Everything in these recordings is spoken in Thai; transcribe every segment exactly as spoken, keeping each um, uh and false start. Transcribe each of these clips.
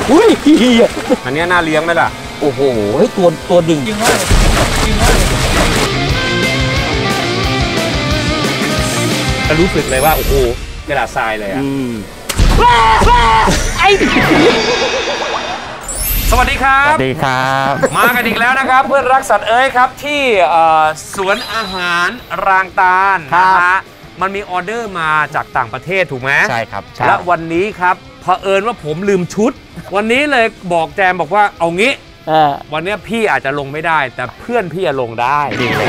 อุ้ยอันนี้น่าเลี้ยงไหมล่ะโอ้โหตัวตัวดิ่งจริงมากจริงมากจะรู้สึกเลยว่าโอ้โหกระดาษทรายเลยอ่ะไอสวัสดีครับสวัสดีครับมากันอีกแล้วนะครับเพื่อนรักสัตว์เอ้ยครับที่สวนอาหารรางตาลนะฮะมันมีออเดอร์มาจากต่างประเทศถูกไหมใช่ครับและวันนี้ครับเผอิญว่าผมลืมชุดวันนี้เลยบอกแจมบอกว่าเอางี้วันนี้พี่อาจจะลงไม่ได้แต่เพื่อนพี่ลงได้ดีเลย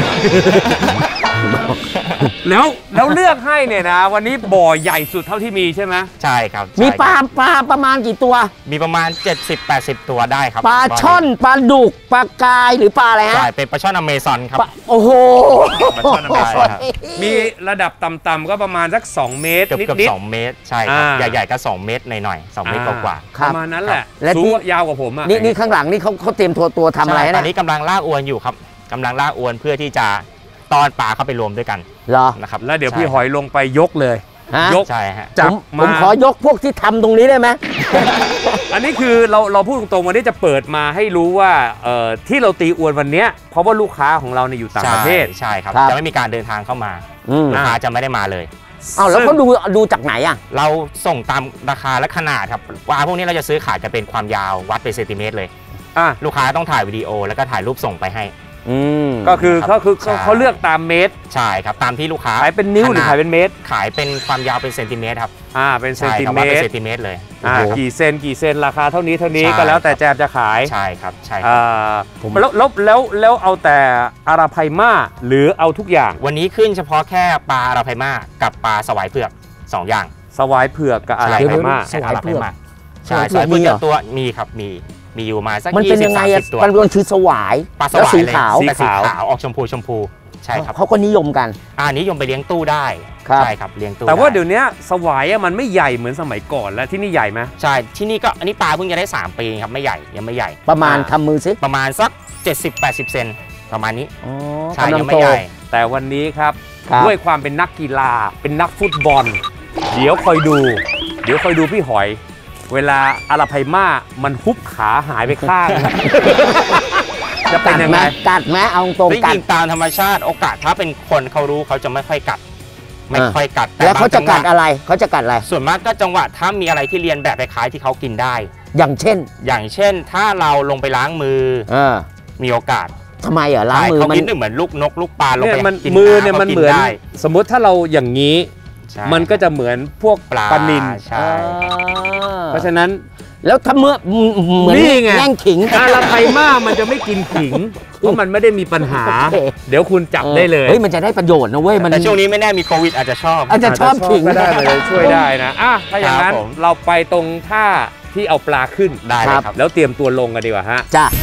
แล้วแล้วเลือกให้เนี่ยนะวันนี้บ่อใหญ่สุดเท่าที่มีใช่ไหมใช่ครับมีปลาปลาประมาณกี่ตัวมีประมาณ เจ็ดสิบแปดสิบ ตัวได้ครับปลาช่อนปลาดุกปลากายหรือปลาอะไรฮะใช่เป็นปลาช่อนอเมซอนครับโอ้โหปลาช่อนอเมซอนมีระดับต่ำๆก็ประมาณสักสองเมตรนิดๆสองเมตรใช่ครับใหญ่ๆก็สองเมตรหน่อยๆสองเมตรกว่าประมาณนั้นแหละสูงยาวกว่าผมอ่ะนี่นี่ข้างหลังนี่เขาเขาเตรียมตัวตัวทำอะไรนะตอนนี้กำลังลากอวนอยู่ครับกำลังลากอวนเพื่อที่จะตอนปลาเข้าไปรวมด้วยกันเหรอนะครับแล้วเดี๋ยวพี่หอยลงไปยกเลยยกใช่ฮะจับผมขอยกพวกที่ทำตรงนี้ได้ไหมอันนี้คือเราเราพูดตรงๆวันนี้จะเปิดมาให้รู้ว่าที่เราตีอวนวันนี้เพราะว่าลูกค้าของเราเนี่ยอยู่ต่างประเทศใช่ครับจะไม่มีการเดินทางเข้ามาลูกค้าจะไม่ได้มาเลยอ้าวแล้วเขาดูดูจากไหนอ่ะเราส่งตามราคาและขนาดครับปลาพวกนี้เราจะซื้อขายจะเป็นความยาววัดเป็นเซนติเมตรเลยลูกค้าต้องถ่ายวิดีโอแล้วก็ถ่ายรูปส่งไปให้ก็คือเขาคือเขาเลือกตามเมตรใช่ครับตามที่ลูกค้าขายเป็นนิ้วหรือขายเป็นเมตรขายเป็นความยาวเป็นเซนติเมตรครับอ่าเป็นเซนติเมตรเซนติเมตรเลยอ่ากี่เซนกี่เซนราคาเท่านี้เท่านี้ก็แล้วแต่แจมจะขายใช่ครับใช่อ่าแล้วแล้วแล้วแล้วเอาแต่อาราไพมาหรือเอาทุกอย่างวันนี้ขึ้นเฉพาะแค่ปลาอาราไพมากับปลาสวายเผือกสองอย่างสวายเผือกกับอาราไพมาสวายเผือกใช่สวายเผือกตัวมีครับมีมีอยู่มาสักยี่สิบ สามสิบตัวมันคือสวายปลาสวายสีขาวสีขาวออกชมพูชมพูใช่ครับเขาก็นิยมกันอ่านิยมไปเลี้ยงตู้ได้ใช่ครับเลี้ยงตู้แต่ว่าเดี๋ยวนี้สวายมันไม่ใหญ่เหมือนสมัยก่อนแล้วที่นี่ใหญ่ไหมใช่ที่นี่ก็อันนี้ปลาเพิ่งจะได้สามปีครับไม่ใหญ่ยังไม่ใหญ่ประมาณทำมือซิประมาณสักเจ็ดสิบ แปดสิบเซนประมาณนี้ใช่ยังไม่ใหญ่แต่วันนี้ครับด้วยความเป็นนักกีฬาเป็นนักฟุตบอลเดี๋ยวคอยดูเดี๋ยวคอยดูพี่หอยเวลาอาราไพมามันฮุบขาหายไปข้างจะเป็นยังไงกัดไหมเอาตรงกัดตามธรรมชาติโอกาสถ้าเป็นคนเขารู้เขาจะไม่ค่อยกัดไม่ค่อยกัดแล้วเขาจะกัดอะไรเขาจะกัดอะไรส่วนมากก็จังหวะถ้ามีอะไรที่เรียนแบบคล้ายๆที่เขากินได้อย่างเช่นอย่างเช่นถ้าเราลงไปล้างมือมีโอกาสทำไมอ่ะล้างมือมันเหมือนลูกนกลูกปลาลงไปมือเนี่ยมันเหมือนสมมติถ้าเราอย่างนี้มันก็จะเหมือนพวกปลานิลเพราะฉะนั้นแล้วถ้าเมื่อเหมือนแย่งขิงอาราไพมามันจะไม่กินขิงเพราะมันไม่ได้มีปัญหาเดี๋ยวคุณจับได้เลยเฮ้ยมันจะได้ประโยชน์นะเว้ยแต่ช่วงนี้ไม่แน่มีโควิดอาจจะชอบอาจจะชอบขิงก็ได้เลยช่วยได้นะอ่ะถ้าอย่างนั้นเราไปตรงท่าที่เอาปลาขึ้นได้ครับแล้วเตรียมตัวลงกันดีกว่าฮะจ้ะ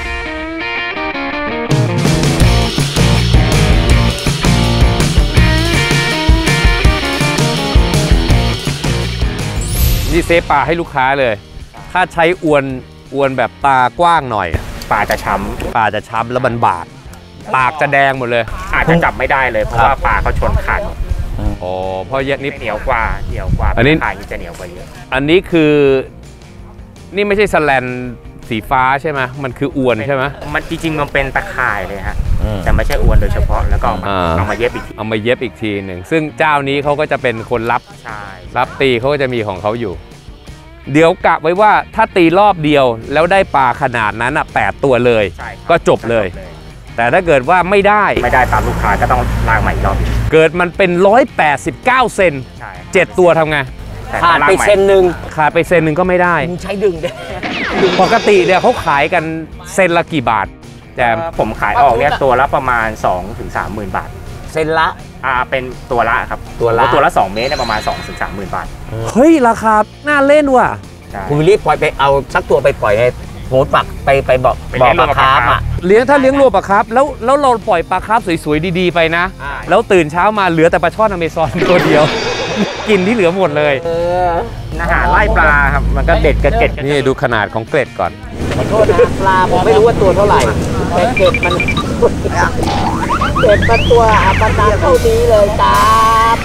นี่เซฟปลาให้ลูกค้าเลยถ้าใช้อวนอวนแบบตากว้างหน่อยปลาจะช้ำปลาจะช้ำแล้วมันบาดปากจะแดงหมดเลยอาจจะจับไม่ได้เลยเพราะว่าปลาเขาชนขาดอ๋อเพราะแยกนี้เหนียวกว่าเหนียวกว่าอันนี้ขาจะเหนียวกว่าเยอะอันนี้คือนี่ไม่ใช่สแลนสีฟ้าใช่ไหมมันคืออวนใช่ไหมมันจริงๆมันเป็นตะข่ายเลยฮะแต่ไม่ใช่อวนโดยเฉพาะแล้วก็เอามาเย็บอีกเอามาเย็บอีกทีหนึ่งซึ่งเจ้านี้เขาก็จะเป็นคนรับรับตีเขาก็จะมีของเขาอยู่เดี๋ยวกะไว้ว่าถ้าตีรอบเดียวแล้วได้ปลาขนาดนั้นอ่ะแปดตัวเลยก็จบเลยแต่ถ้าเกิดว่าไม่ได้ไม่ได้ตามลูกค้าก็ต้องลากใหม่รอบเกิดมันเป็นร้อยแปดสิบเก้าเซนเจ็ดตัวทำไงขาดไปเซนหนึ่งขาดไปเซนหนึ่งก็ไม่ได้ใช้ดึงได้ปกติเนี่ยเขาขายกันเซนละกี่บาทแต่ผมขายออกเนี่ยตัวละประมาณ สองถึงสามหมื่น บาทเซนละอ่าเป็นตัวละครับตัวละตัวละสองเมตรเนี่ยประมาณ สองถึงสามหมื่น บาทเฮ้ยราคาน่าเล่นว่ะคุณวิลลี่ปล่อยไปเอาสักตัวไปปล่อยในโหดปักไปไปบอกบอกปลาคาร์ฟอ่ะเลี้ยงถ้าเลี้ยงรวมปลาคาร์ฟแล้วแล้วเราปล่อยปลาคาร์ฟสวยๆดีๆไปนะแล้วตื่นเช้ามาเหลือแต่ปลาช่อนอเมซอนตัวเดียวกินที่เหลือหมดเลยอาหารไล่ปลาครับมันก็เด็ดกระเก็ดนี่ดูขนาดของเกล็ดก่อนขอโทษนะปลาผมไม่รู้ว่าตัวเท่าไหร่แต่เกล็ดมันเกล็ดมันตัวประมาณเท่านี้เลยครับ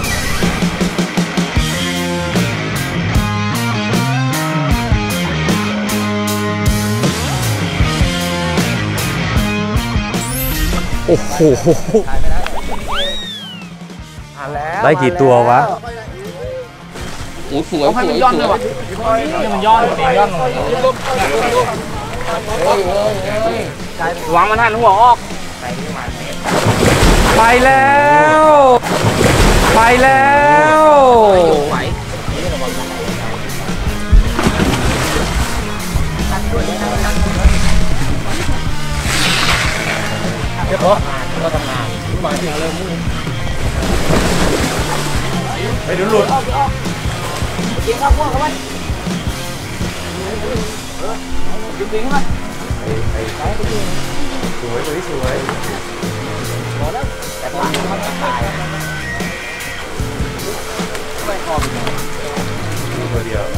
อ้โหได้กี่ตัววะโอ้สวยสวยย่อนเลยวะนี่มันย่อนเองย่อนวางมันหันหัวออกไปแล้วไปแล้วเดี๋ยวก็ทำงานมาถึงเลยมึงไปดูหลุดจริงครับพวกเขาไว้จริงจริงไหมสวยสวยสวยพอแล้วแต่ปากมันตายไม่พอตัวเดียว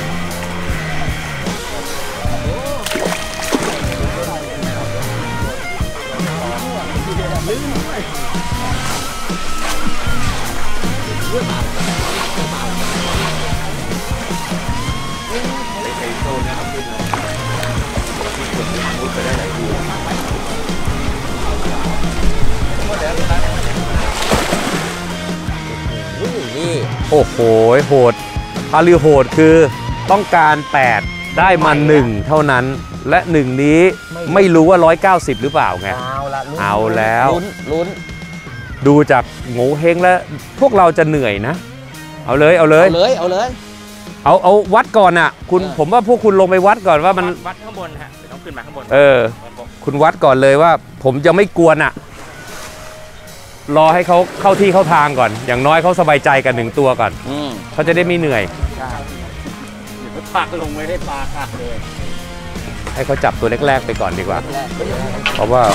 นี่โอ้โหโหดฮาลือโหดคือต้องการแปดได้มาหนึ่งเท่านั้นและหนึ่งนี้ไม่รู้ว่าหนึ่งร้อยเก้าสิบหรือเปล่าไงเอาละเอาแล้วลุ้นดูจากโง่เฮงแล้วพวกเราจะเหนื่อยนะเอาเลยเอาเลยเอาเลยเอาเลยเอาเอาวัดก่อนอ่ะคุณผมว่าพวกคุณลงไปวัดก่อนว่ามันวัดข้างบนฮะต้องขึ้นมาข้างบนเออคุณวัดก่อนเลยว่าผมจะไม่กวนอ่ะรอให้เขาเข้าที่เข้าทางก่อนอย่างน้อยเขาสบายใจกันหนึ่งตัวก่อนเขาจะได้ไม่เหนื่อยปากลงไม่ได้ปลาค่ะเลยให้เขาจับตัวแรกๆไปก่อนดีกว่าเพราะว่า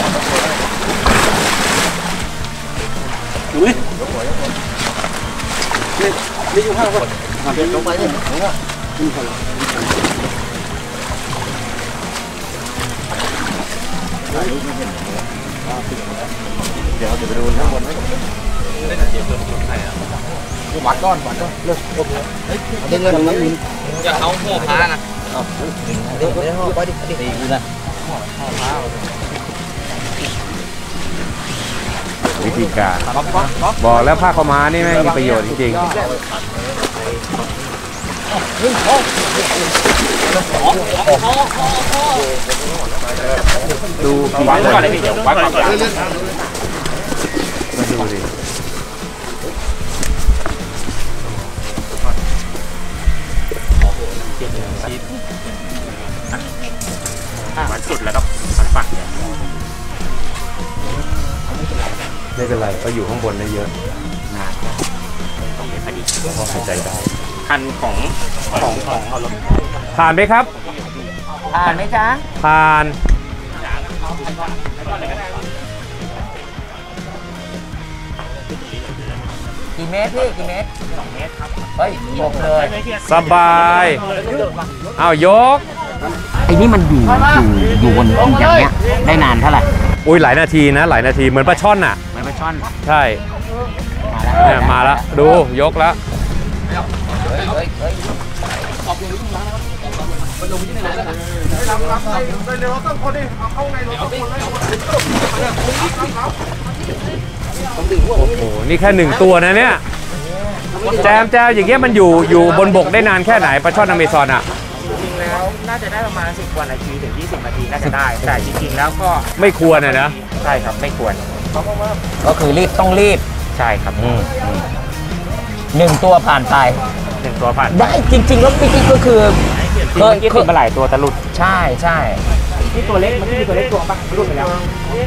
อุ้ยนี่นี่อยู่ข้างคนเดินลงไปเลยเดี๋ยวเดี๋ยวไปดูข้างบนไหมวัดก้อนวัดก้อนเลิกโอเคเดินเงินน้ำมินอย่าเขาหัวพานะเดี๋ยวเดี๋ยวไปดิดิดีนะวิธีการบอกแล้วผ้าขาวม้านี่แม่งมีประโยชน์จริงๆดูวัดก่อนเลยพี่เดี๋ยววัดก่อนมาดูดิวัดสุดแล้วก็วัดปักไม่เป็นไรก็อยู่ข้างบนได้เยอะต้องมีพอดีพอหายใจได้คันของของของเขาลดผ่านไหมครับผ่านไหมจ๊ะผ่านกี่เมตรพี่กี่เมตรสองเมตรครับเฮ้ยยกเลยสบายเอายกไอ้นี่มันอยู่อยู่อยู่บนอย่างเงี้ยได้นานเท่าไหร่อุ้ยหลายนาทีนะหลายนาทีเหมือนปลาช่อนอ่ะเหมือนปลาช่อนใช่เนี่ยมาแล้วดูยกแล้วโอ้โหนี่แค่หนึ่งตัวนะเนี่ยแจมแจมอย่างเงี้ยมันอยู่อยู่บนบกได้นานแค่ไหนปลาช่อนอเมซอนอ่ะจริงแล้วน่าจะได้ประมาณสิบกว่านาทีถึงยี่สิบนาทีน่าจะได้แต่จริงๆแล้วก็ไม่ควรนะใช่ครับไม่ควรก็คือรีบต้องรีบใช่ครับหนึ่งตัวผ่านไปหนึ่งตัวผ่านได้จริงๆแล้วจริงๆก็คือเคยกินมาหลายตัวตะลุดใช่ใช่ที่ตัวเล็กมันที่มีตัวเล็กตัวปะรุดไปแล้ว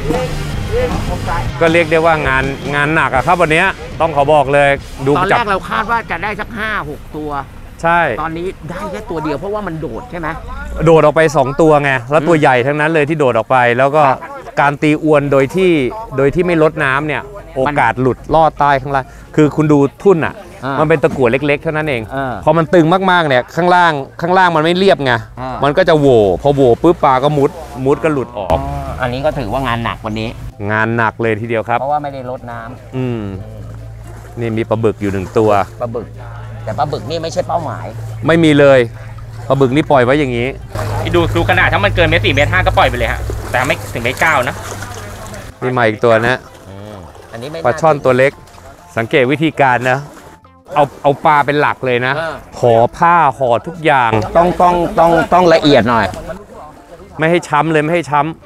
ก็เรียกได้ว่างานงานหนักอะครับวันนี้ต้องขอบอกเลยดูตอนแรกเราคาดว่าจะได้สักห้าหกตัวใช่ตอนนี้ได้แค่ตัวเดียวเพราะว่ามันโดดใช่ไหมโดดออกไปสองตัวไงแล้วตัวใหญ่ทั้งนั้นเลยที่โดดออกไปแล้วก็การตีอวนโดยที่โดยที่ไม่ลดน้ำเนี่ยโอกาสหลุดลอดใต้ข้างล่างคือคุณดูทุ่นอ่ะมันเป็นตะกั่วเล็กๆเท่านั้นเองพอมันตึงมากๆเนี่ยข้างล่างข้างล่างมันไม่เรียบไงมันก็จะโหว่พอโหว่ปุ๊บปลาก็มุดมุดก็หลุดออกอันนี้ก็ถือว่างานหนักวันนี้งานหนักเลยทีเดียวครับเพราะว่าไม่ได้ลดน้ำอืมนี่มีปลาบึกอยู่หนึ่งตัวปลาบึกแต่ปลาบึกนี่ไม่ใช่เป้าหมายไม่มีเลยปลาบึกนี่ปล่อยไว้อย่างนี้ดูดูขนาดถ้ามันเกินเมตรสี่เมตรห้าก็ปล่อยไปเลยฮะแต่ไม่ถึงเมตรเก้านะนี่มาอีกตัวนะอันนี้ไม่ปลาช่อนตัวเล็ก สังเกตวิธีการนะ เอาเอาปลาเป็นหลักเลยนะห่อผ้าห่อทุกอย่างต้องต้องต้องต้องละเอียดหน่อยไม่ให้ช้ำเลยไม่ให้ช้ำ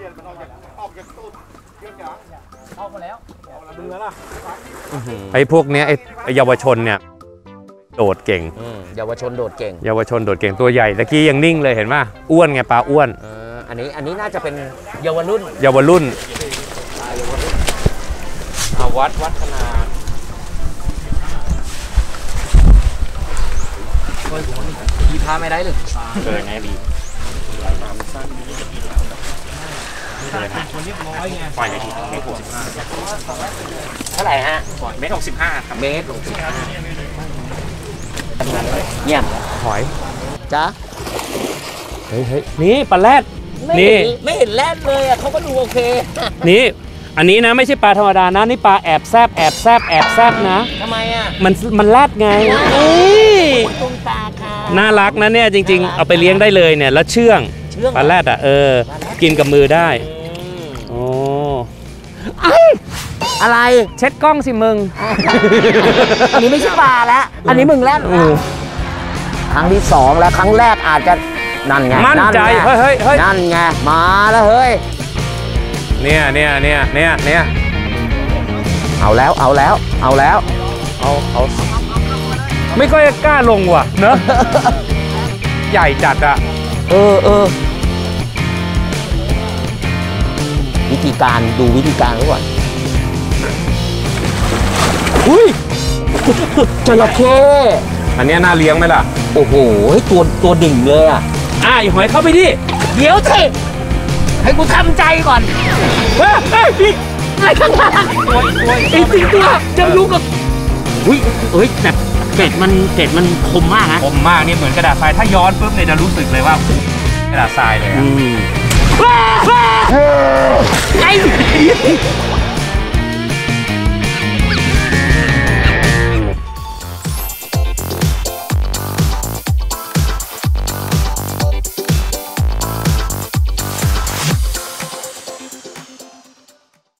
ไอ้พวกเนี้ยไอ้ไอ้เยาวชนเนี่ยโดดเก่งเยาวชนโดดเก่งเยาวชนโดดเก่งตัวใหญ่ตะกี้ยังนิ่งเลยเห็นป่ะอ้วนไงปลาอ้วนอันนี้อันนี้น่าจะเป็นเยาวรุ่นเยาวรุ่นเอาวัดวัดขนาดมีพาไม่ได้หรือเกินนะบีปล่อยเลยทีเมตรหกสิบห้าเท่าไหร่ฮะปล่อยเมตรหกสิบห้าครับเมตรเนี่ยหอยจ้าเฮ้ยเฮ้ยนี่ปลาแรดไม่นี่เห็นไม่เห็นแรดเลยอ่ะเขาก็ดูโอเคนี่อันนี้นะไม่ใช่ปลาธรรมดานะนี่ปลาแอบแซบแอบแซบแอบแซบนะทำไมอ่ะมันมันแรดไงเอ้ยตุ้งตาค่ะน่ารักนะเนี่ยจริง ๆ เอาไปเลี้ยงได้เลยเนี่ยแล้วเชื่องเชื่องปลาแรดอ่ะเออกินกับมือได้โอ้อะไรเช็ดกล้องสิมึงอันนี้ไม่ใช่ปลาแล้ว อันนี้มึงแรดอืมครั้งที่สองแล้วครั้งแรกอาจจะนั่นไงมั่นใจไงเฮ้ยเฮ้ยเฮ้ยนั่นไงมาแล้วเฮ้ยเนี่ยเนี่ยเนี่ยเนี่ยเนี่ยเอาแล้วเอาแล้วเอาแล้วเอาเอาไม่ค่อยกล้าลงว่ะเนอะ ใหญ่จัดอะเออเออวิธีการดูวิธีการไว้ก่อนอุ้ยจระเข้อันเนี้ยน่าเลี้ยงไหมล่ะโอ้โหตัวตัวดิ่งเลยอ่ะอ่ะไอ้หอยเข้าไปดิเดี๋ยวสิให้กูทำใจก่อนเฮ้ยเฮ้ยพี่ไอ้ข้างล่างไอ้สิงตัวจะรู้กับอุ้ยเอ้ยแบบเกล็ดมันเกล็ดมันคมมากนะคมมากนี่เหมือนกระดาษทรายถ้าย้อนปุ๊บเนี่ยจะรู้สึกเลยว่ากระดาษทรายเลยอะไอ้